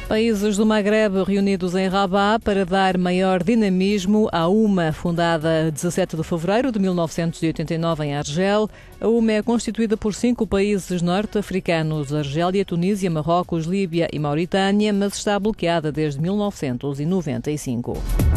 Países do Magrebe reunidos em Rabat para dar maior dinamismo à UMA, fundada a 17 de fevereiro de 1989 em Argel. A UMA é constituída por 5 países norte-africanos: Argélia, Tunísia, Marrocos, Líbia e Mauritânia, mas está bloqueada desde 1995.